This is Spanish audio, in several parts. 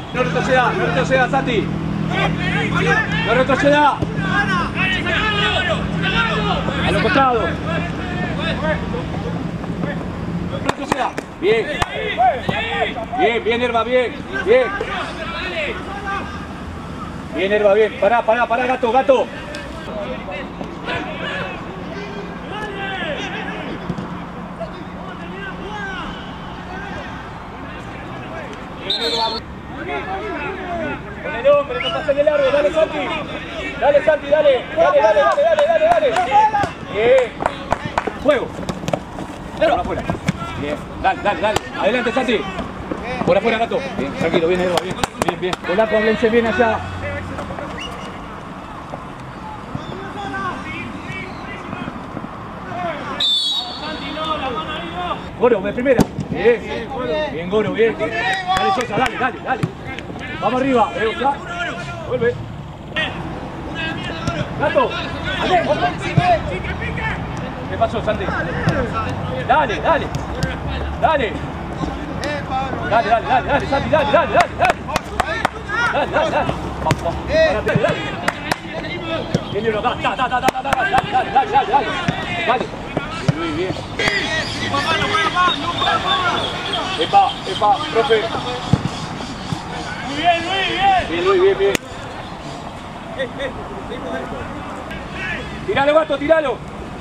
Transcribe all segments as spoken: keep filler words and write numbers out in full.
No retroceda, no retroceda, Santi. No retroceda. A los costados. No retroceda. Bien. Bien, bien, Herba, bien. Bien. Bien, Herba, bien. Pará, pará, pará, gato, gato. Con el hombre, no pases de largo, dale Santi. Dale Santi, dale. Dale, dale, dale, dale, dale, dale. Bien. Fuego. Por afuera. Bien. Dale, dale, dale. Adelante Santi. Por afuera, gato. Bien, tranquilo, bien, Herba, bien. Bien, bien. Polaco, háblense bien allá. Goro, de primera. Bien, bien, Goro, bien. Dale, Sosa, dale, dale, dale. Vamos arriba, eh, ya. Vuelve. Gato, dale. ¿Qué pasó, Santi? Dale, dale. Dale. Dale, dale, dale, dale, Santi, dale, dale, dale, dale. Dale, dale, dale. Vamos, vamos. Dale, dale. Viene uno, dale, dale, dale, dale, dale, dale, dale, dale, dale. Dale. Muy bien. Epa, epa, profe. Muy bien, Luis, bien. Bien, Luis, bien, bien. Tiralo, gato, tiralo.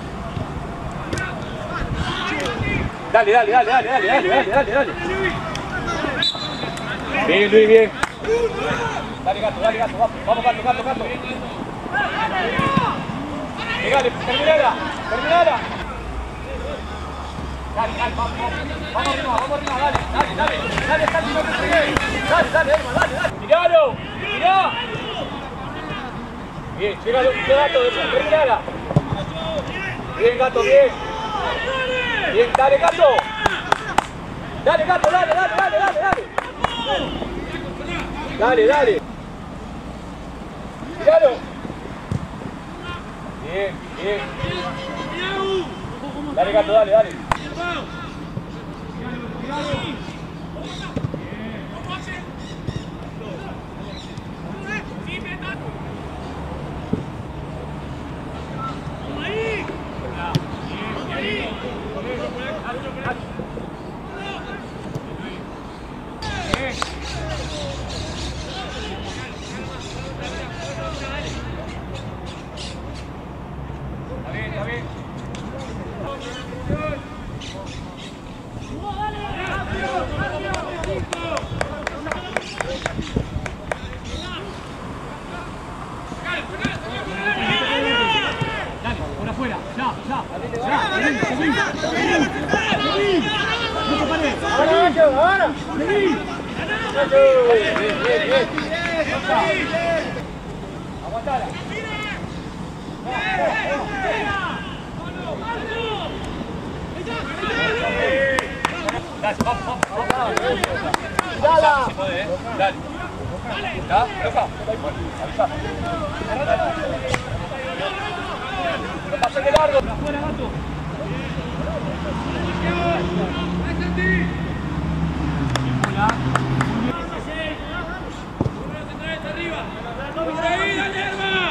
Dale, dale, dale, dale, dale, dale, dale, dale, dale. Bien, Luis, bien. Dale, gato, dale, gato, vamos, vamos, gato, gato, gato. Dale, terminala, terminala. Dale, dale, vamos, vamos, vamos arriba, vamos arriba, dale, dale, dale, dale, Santi, no te pegues. Dale, dale, Herma, dale, dale. Tiralo, tirá. Bien, llega el gato, terminala. Bien, gato, bien. Bien, dale, gato. Dale, gato, dale, dale, dale, dale, dale. Dale, dale. Tiralo. Bien, bien. Dale, gato, dale, dale. Aguantala. Dale, vamos, vamos, vamos. Dale. Dale. ¿Ya? ¿Loca? Avisa. No pases de largo. Afuera, gato. Por ahí, dale, Herba.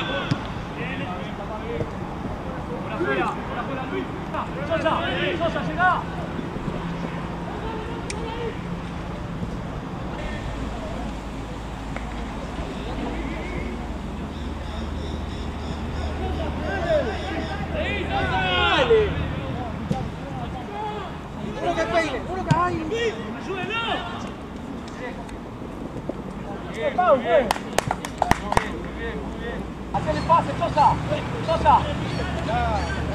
Por afuera, por afuera, Luis. Sosa, Sosa, llegá. Uno que peine, uno que hay. ¡Ayúdenlo! Bien, Pau, bien. Hacele pase, Sosa. Sosa.